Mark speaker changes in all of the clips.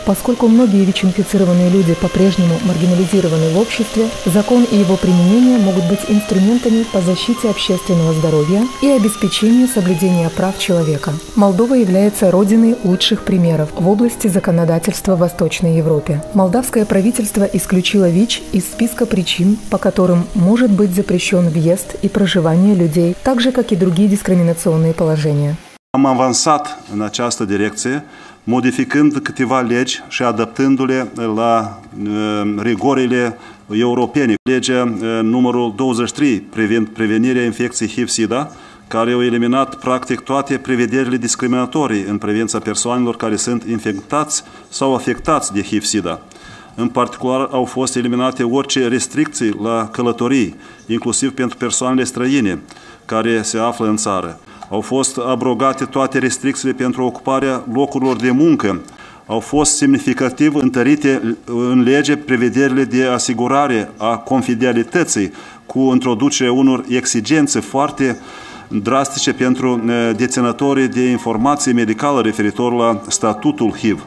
Speaker 1: Поскольку многие ВИЧ-инфицированные люди по-прежнему маргинализированы в обществе, закон и его применение могут быть инструментами по защите общественного здоровья и обеспечению соблюдения прав человека. Молдова является родиной лучших примеров в области законодательства в Восточной Европе. Молдавское правительство исключило ВИЧ из списка причин, по которым может быть запрещен въезд и проживание людей, так же, как и другие дискриминационные положения.
Speaker 2: Am avansat în această direcție, modificând câteva legi și adaptându-le la rigorile europene. Legea numărul 23 privind prevenirea infecției HIV-SIDA, care au eliminat practic toate prevederile discriminatorii în privința persoanelor care sunt infectați sau afectați de HIV-SIDA. În particular, au fost eliminate orice restricții la călătorii, inclusiv pentru persoanele străine care se află în țară. Au fost abrogate toate restricțiile pentru ocuparea locurilor de muncă. Au fost semnificativ întărite în lege prevederile de asigurare a confidențialității cu introducerea unor exigențe foarte drastice pentru deținătorii de informații medicală referitor la statutul HIV.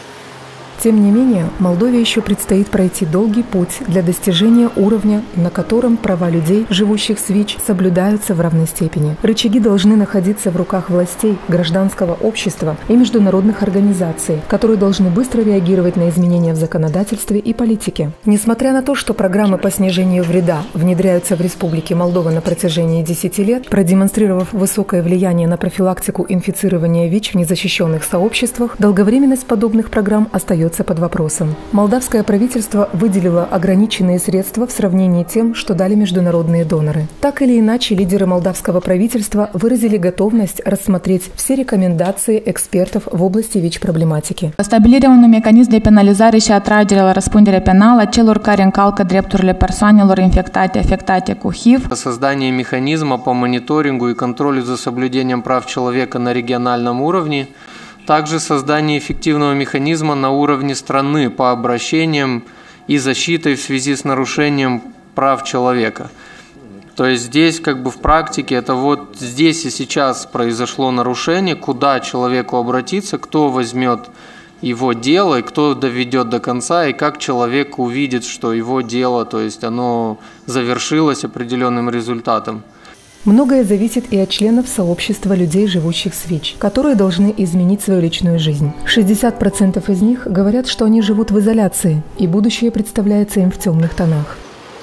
Speaker 1: Тем не менее, Молдове еще предстоит пройти долгий путь для достижения уровня, на котором права людей, живущих с ВИЧ, соблюдаются в равной степени. Рычаги должны находиться в руках властей, гражданского общества и международных организаций, которые должны быстро реагировать на изменения в законодательстве и политике. Несмотря на то, что программы по снижению вреда внедряются в Республике Молдова на протяжении 10 лет, продемонстрировав высокое влияние на профилактику инфицирования ВИЧ в незащищенных сообществах, долговременность подобных программ остается под вопросом. Молдавское правительство выделило ограниченные средства в сравнении с тем, что дали международные доноры. Так или иначе, лидеры молдавского правительства выразили готовность рассмотреть все recomandări экспертов в области ВИЧ-проблематики.
Speaker 3: Stabilirea unui mecanism de penalizare și atragere la răspundere penală a celor care încalcă drepturile persoanelor afectate cu HIV.
Speaker 4: Создание механизма по мониторингу и контролю за соблюдением прав человека на региональном уровне. Также создание эффективного механизма на уровне страны по обращениям и защитой в связи с нарушением прав человека. То есть здесь в практике это вот здесь и сейчас произошло нарушение, куда человеку обратиться, кто возьмет его дело и кто доведет до конца, и как человек увидит, что его дело, то есть оно завершилось определенным результатом.
Speaker 1: Многое зависит и от членов сообщества людей, живущих с ВИЧ, которые должны изменить свою личную жизнь. 60% из них говорят, что они живут в изоляции, и будущее представляется им в темных тонах.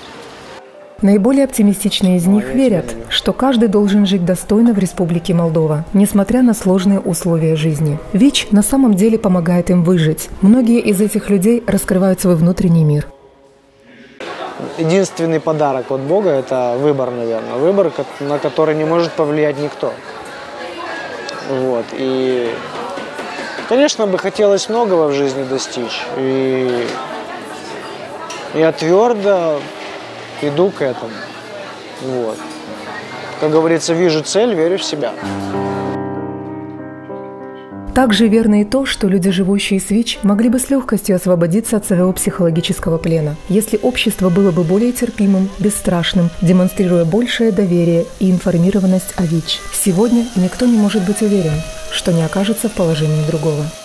Speaker 1: Наиболее оптимистичные из них верят, что каждый должен жить достойно в Республике Молдова, несмотря на сложные условия жизни. ВИЧ на самом деле помогает им выжить. Многие из этих людей раскрывают свой внутренний мир.
Speaker 5: Единственный подарок от Бога – это выбор, наверное. Выбор, на который не может повлиять никто. Вот. И, конечно, бы хотелось многого в жизни достичь. И я твердо иду к этому. Вот. Как говорится, вижу цель, верю в себя.
Speaker 1: Также верно и то, что люди, живущие с ВИЧ, могли бы с легкостью освободиться от своего психологического плена, если общество было бы более терпимым, бесстрашным, демонстрируя большее доверие и информированность о ВИЧ. Сегодня никто не может быть уверен, что не окажется в положении другого.